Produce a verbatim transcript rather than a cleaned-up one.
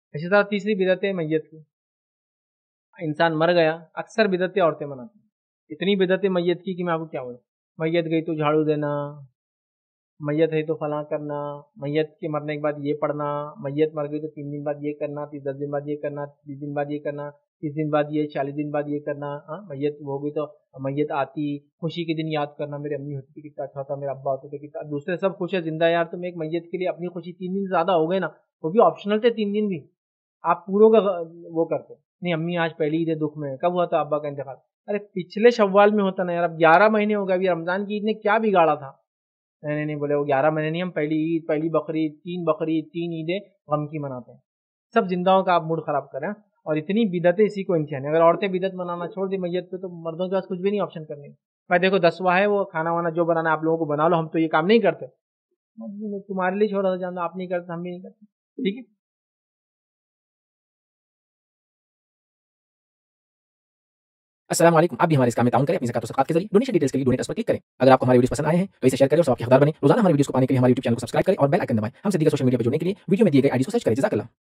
اسی طرح تیسری بدعت ہے میت کی. انسان مر گیا، اکثر بدعتیں عورتیں مناتی ہیں. اتنی بدعتیں میت کی کہ میں آپ کو کیا بولوں. میت گئی تو جھاڑو دینا، میت ہے تو فلاں کرنا، میت کے مرنے کے بعد یہ پڑھنا، میت مر گئی تو تین دن بعد یہ کرنا، دس دن بعد یہ کرنا، بیس دن بعد یہ کرنا، تیس دن بعد یہ، چالیس دن بعد یہ کرنا. ہاں میت ہو گئی تو میت آتی، خوشی کے دن یاد کرنا، میری امی ہوتی تھی کتنا اچھا تھا، میرا ابا ہوتے تھے کتنا، دوسرے سب خوش ہے زندہ یار، تم ایک میت کے لیے اپنی خوشی تین دن زیادہ ہو گئے نا، وہ بھی آپشنل تھے تین دن بھی، آپ پوروں کا وہ کرتے نہیں. امی آج پہلی عید ہے دکھ میں، کب ہوا تھا ابا کا انتقال؟ ارے پچھلے شوال میں ہوتا نا یار، اب گیارہ مہینے ہو گئے، ابھی رمضان کی عید نے کیا بگاڑا تھا؟ نہیں نہیں نہیں بولے وہ گیارہ مہینے نہیں، ہم پہلی عید، پہلی بقرعید، تین بقرعید، تین عیدیں غم کی مناتے ہیں. سب زندہوں کا آپ موڈ خراب کریں. اور اتنی بدعتیں اسی کو انتہا نہیں. اگر عورتیں بدعت منانا چھوڑ دی میت پہ تو مردوں کے پاس کچھ بھی نہیں آپشن کرنے. میں دیکھو دسواں ہے وہ کھانا وانا جو بنانا آپ لوگوں کو بنا لو، ہم تو یہ کام نہیں کرتے. تمہارے لیے چھوڑا تھا جانا، آپ نہیں کرتے ہم بھی نہیں کرتے. ٹھیک ہے. السلام علیکم. آپ بھی ہمارے اس کام میں تعاون کریں اپنی زکات و صدقات کے ذریعے. ڈونیشن ڈیٹیلز کے لیے ڈونیٹ اس پر کلک کریں. اگر آپ کو ہمارے ویڈیوز پسند آئے ہیں تو اسے شیئر کریں اور ثواب کے حقدار بنیں. روزانہ ہمارے ویڈیوز کو پانے کے لیے ہمارے یوٹیوب چینل کو سبسکرائب کریں اور بیل آئکن دبائیں. ہم سے دیگر سوشل میڈیا پر جڑنے کے لیے ویڈیو میں دیے گئے آئی ڈیز کو سرچ کریں. جزاک اللہ.